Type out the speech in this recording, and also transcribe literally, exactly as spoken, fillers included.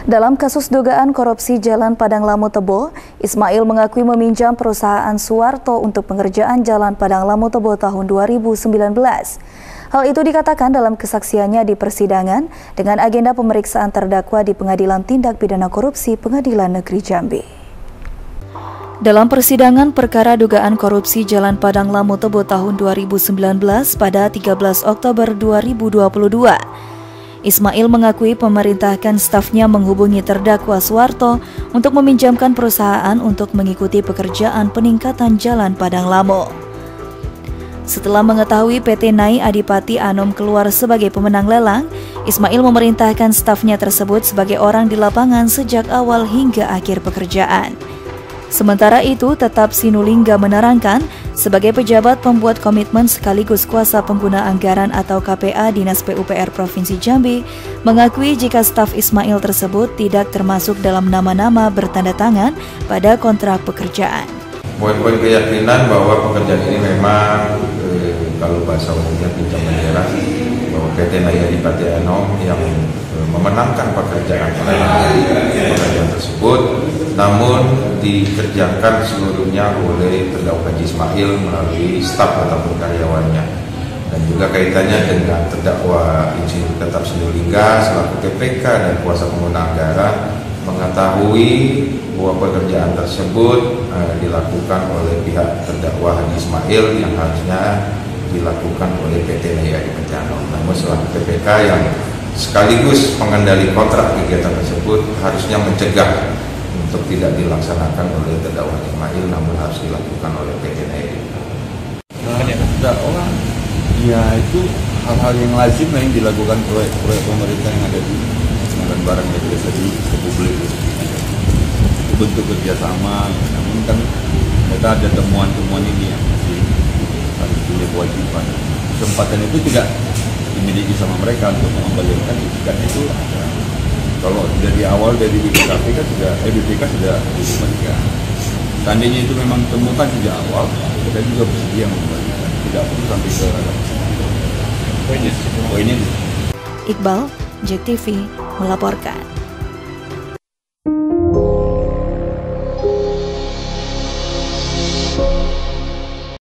Dalam kasus dugaan korupsi Jalan Padang Lamu Tebo, Ismail mengakui meminjam perusahaan Suwarto untuk pengerjaan Jalan Padang Lamu Tebo tahun dua ribu sembilan belas. Hal itu dikatakan dalam kesaksiannya di persidangan dengan agenda pemeriksaan terdakwa di Pengadilan Tindak Pidana Korupsi Pengadilan Negeri Jambi. Dalam persidangan perkara dugaan korupsi Jalan Padang Lamu Tebo tahun dua ribu sembilan belas pada tiga belas Oktober dua ribu dua puluh dua, Ismail mengakui pemerintahkan stafnya menghubungi terdakwa Suwarto untuk meminjamkan perusahaan untuk mengikuti pekerjaan peningkatan Jalan Padang Lamu. Setelah mengetahui P T Nai Adipati Anom keluar sebagai pemenang lelang, Ismail memerintahkan stafnya tersebut sebagai orang di lapangan sejak awal hingga akhir pekerjaan. Sementara itu, tetap Sinulingga menerangkan sebagai pejabat pembuat komitmen sekaligus kuasa pengguna anggaran atau K P A Dinas P U P R Provinsi Jambi mengakui jika staf Ismail tersebut tidak termasuk dalam nama-nama bertanda tangan pada kontrak pekerjaan. Poin-poin keyakinan bahwa pekerjaan ini memang eh, kalau bahasa umumnya pinjam menyerah, bahwa P T Nai Adipati Anom yang eh, memenangkan pekerjaan pekerjaan tersebut, namun dikerjakan seluruhnya oleh terdakwa Haji Ismail melalui staf ataupun karyawannya, dan juga kaitannya dengan terdakwa Insinyur Tetap Sinulingga selaku T P K dan kuasa pengguna anggaran mengetahui bahwa pekerjaan tersebut eh, dilakukan oleh pihak terdakwa Haji Ismail yang harusnya dilakukan oleh P T Nai Adipati Anom. Namun selaku T P K yang sekaligus pengendali kontrak kegiatan tersebut harusnya mencegah untuk tidak dilaksanakan oleh terdakwa Ismail, namun harus dilakukan oleh P T Nai. Terdakwa, ya itu hal-hal yang lazim yang dilakukan oleh oleh pemerintah yang ada di pengadaan barang yang biasa di publik. Itu bentuk kerjasama, namun kan kita ada temuan-temuan ini yang masih harus punya kewajiban. Kesempatan itu tidak dimiliki sama mereka untuk mengembalikan itikat itu. Kalau dari awal dari B P K P kan sudah, eh B P K sudah dikembalikan. Seandainya itu memang temukan sejak awal, kita juga bersedia mengembalikan. Tidak perlu sampai ke ranah. Poinnya, poinnya. Iqbal, J E K T V melaporkan.